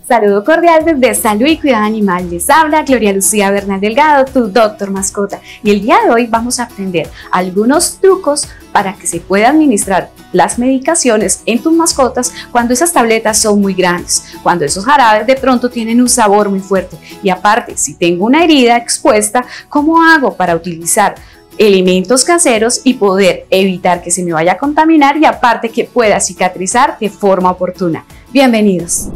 Saludo cordial desde Salud y Cuidado Animal. Les habla Gloria Lucía Bernal Delgado, tu doctor mascota. Y el día de hoy vamos a aprender algunos trucos para que se pueda administrar las medicaciones en tus mascotas cuando esas tabletas son muy grandes, cuando esos jarabes de pronto tienen un sabor muy fuerte. Y aparte, si tengo una herida expuesta, ¿cómo hago para utilizar elementos caseros y poder evitar que se me vaya a contaminar y aparte que pueda cicatrizar de forma oportuna? Bienvenidos.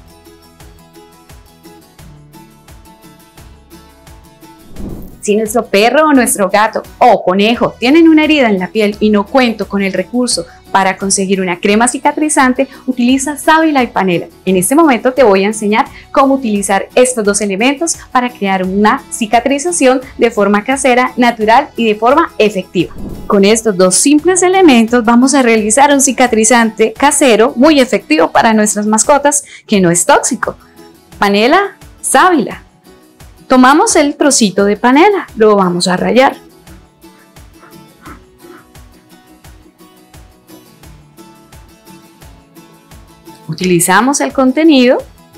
Si nuestro perro o nuestro gato o conejo tienen una herida en la piel y no cuento con el recurso para conseguir una crema cicatrizante, utiliza sábila y panela. En este momento te voy a enseñar cómo utilizar estos dos elementos para crear una cicatrización de forma casera, natural y de forma efectiva. Con estos dos simples elementos vamos a realizar un cicatrizante casero muy efectivo para nuestras mascotas que no es tóxico. Panela, sábila. Tomamos el trocito de panela, lo vamos a rallar. Utilizamos el contenido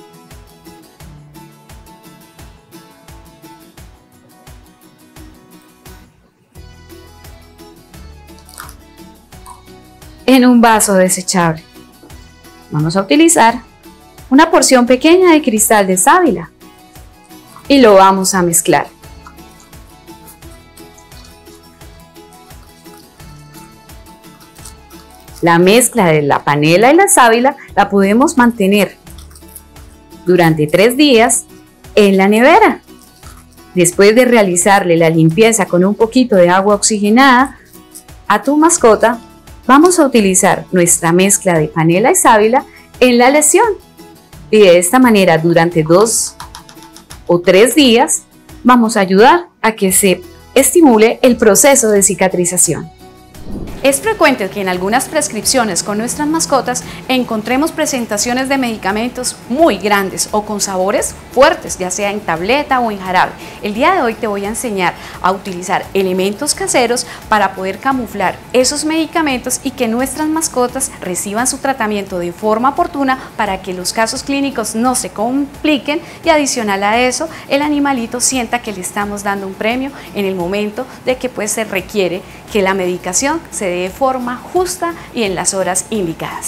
en un vaso desechable. Vamos a utilizar una porción pequeña de cristal de sábila y lo vamos a mezclar. La mezcla de la panela y la sábila la podemos mantener durante 3 días en la nevera. Después de realizarle la limpieza con un poquito de agua oxigenada a tu mascota, vamos a utilizar nuestra mezcla de panela y sábila en la lesión. Y de esta manera, durante 2 o 3 días, vamos a ayudar a que se estimule el proceso de cicatrización. Es frecuente que en algunas prescripciones con nuestras mascotas encontremos presentaciones de medicamentos muy grandes o con sabores fuertes, ya sea en tableta o en jarabe. El día de hoy te voy a enseñar a utilizar elementos caseros para poder camuflar esos medicamentos y que nuestras mascotas reciban su tratamiento de forma oportuna para que los casos clínicos no se compliquen y adicional a eso, el animalito sienta que le estamos dando un premio en el momento de que pues se requiere que la medicación se dé de forma justa y en las horas indicadas.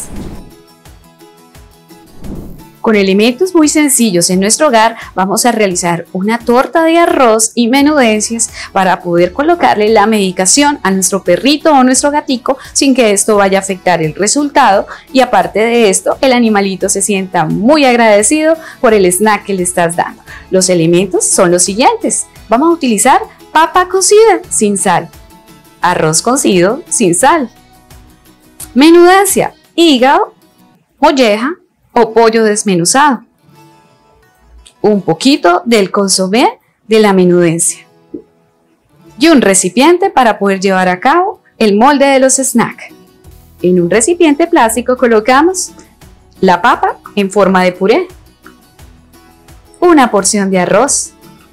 Con elementos muy sencillos en nuestro hogar vamos a realizar una torta de arroz y menudencias para poder colocarle la medicación a nuestro perrito o nuestro gatico sin que esto vaya a afectar el resultado y aparte de esto el animalito se sienta muy agradecido por el snack que le estás dando. Los elementos son los siguientes. Vamos a utilizar papa cocida sin sal, arroz cocido sin sal, menudencia, hígado, molleja o pollo desmenuzado, un poquito del consomé de la menudencia y un recipiente para poder llevar a cabo el molde de los snacks. En un recipiente plástico colocamos la papa en forma de puré, una porción de arroz,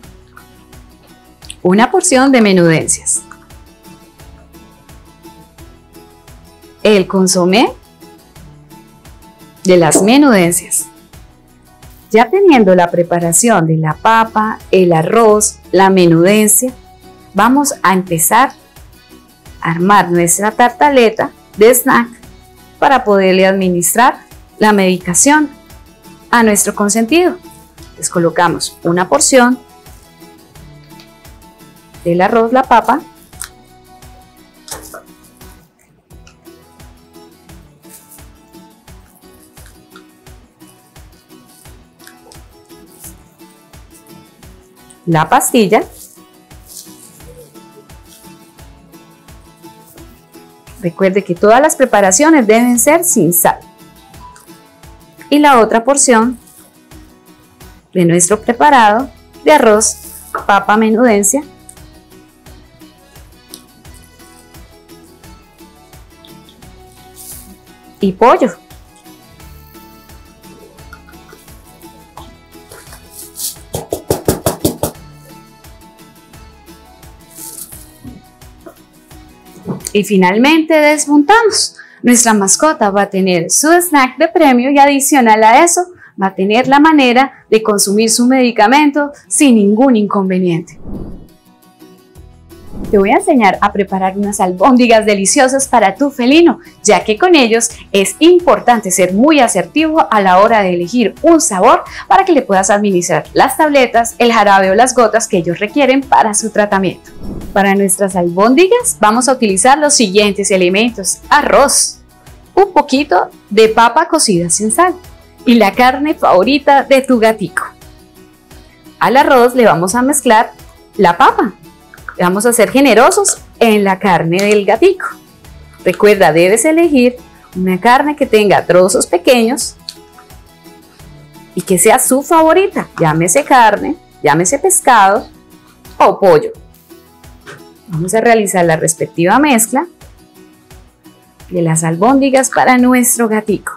una porción de menudencias, el consomé de las menudencias. Ya teniendo la preparación de la papa, el arroz, la menudencia, vamos a empezar a armar nuestra tartaleta de snack para poderle administrar la medicación a nuestro consentido. Les colocamos una porción del arroz, la papa, la pastilla, recuerde que todas las preparaciones deben ser sin sal, y la otra porción de nuestro preparado de arroz, papa, menudencia y pollo. Y finalmente desmontamos. Nuestra mascota va a tener su snack de premio y adicional a eso va a tener la manera de consumir su medicamento sin ningún inconveniente. Te voy a enseñar a preparar unas albóndigas deliciosas para tu felino, ya que con ellos es importante ser muy asertivo a la hora de elegir un sabor para que le puedas administrar las tabletas, el jarabe o las gotas que ellos requieren para su tratamiento. Para nuestras albóndigas vamos a utilizar los siguientes elementos: arroz, un poquito de papa cocida sin sal y la carne favorita de tu gatico. Al arroz le vamos a mezclar la papa. Vamos a ser generosos en la carne del gatico. Recuerda, debes elegir una carne que tenga trozos pequeños y que sea su favorita. Llámese carne, llámese pescado o pollo. Vamos a realizar la respectiva mezcla de las albóndigas para nuestro gatico.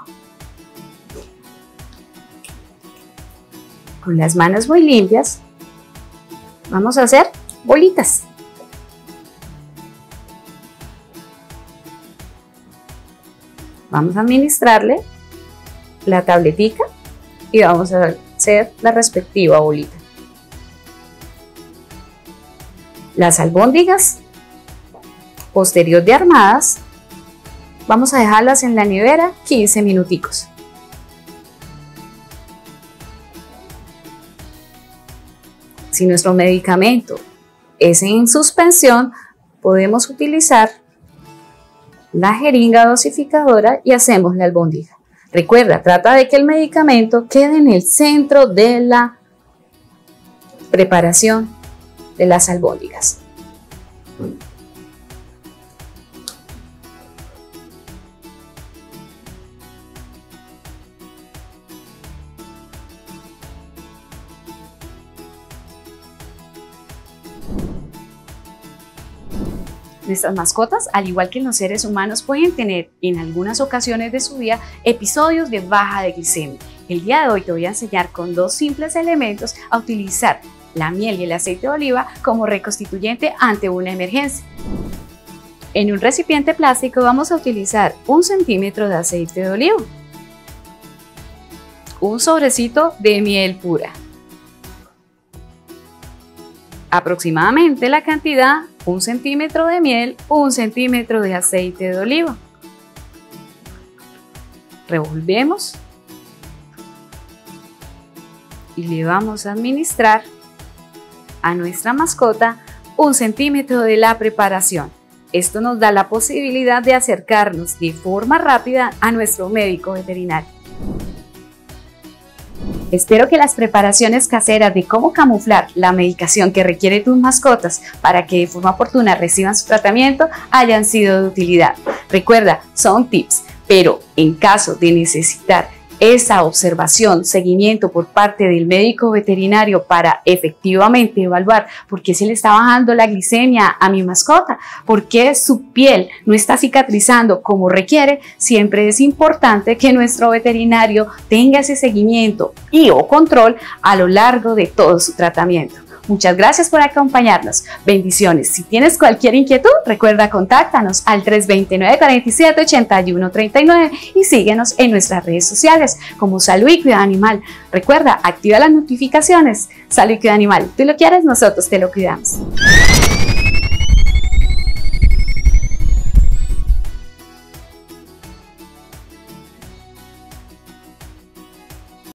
Con las manos muy limpias vamos a hacer bolitas. Vamos a administrarle la tabletica y vamos a hacer la respectiva bolita. Las albóndigas, posterior de armadas, vamos a dejarlas en la nevera 15 minuticos. Si nuestro medicamento es en suspensión, podemos utilizar la jeringa dosificadora y hacemos la albóndiga. Recuerda, trata de que el medicamento quede en el centro de la preparación de las albóndigas. Nuestras mascotas, al igual que los seres humanos, pueden tener en algunas ocasiones de su vida episodios de baja de glicemia. El día de hoy te voy a enseñar con dos simples elementos a utilizar la miel y el aceite de oliva como reconstituyente ante una emergencia. En un recipiente plástico vamos a utilizar 1 centímetro de aceite de oliva, un sobrecito de miel pura, aproximadamente la cantidad 1 centímetro de miel, 1 centímetro de aceite de oliva. Revolvemos y le vamos a administrar a nuestra mascota 1 centímetro de la preparación. Esto nos da la posibilidad de acercarnos de forma rápida a nuestro médico veterinario. Espero que las preparaciones caseras de cómo camuflar la medicación que requiere tus mascotas para que de forma oportuna reciban su tratamiento hayan sido de utilidad. Recuerda, son tips, pero en caso de necesitar esa observación, seguimiento por parte del médico veterinario para efectivamente evaluar por qué se le está bajando la glicemia a mi mascota, por qué su piel no está cicatrizando como requiere, siempre es importante que nuestro veterinario tenga ese seguimiento y o control a lo largo de todo su tratamiento. Muchas gracias por acompañarnos. Bendiciones. Si tienes cualquier inquietud, recuerda contáctanos al 329-47-81-39 y síguenos en nuestras redes sociales como Salud y Cuidado Animal. Recuerda, activa las notificaciones. Salud y Cuidado Animal. Tú lo quieres, nosotros te lo cuidamos.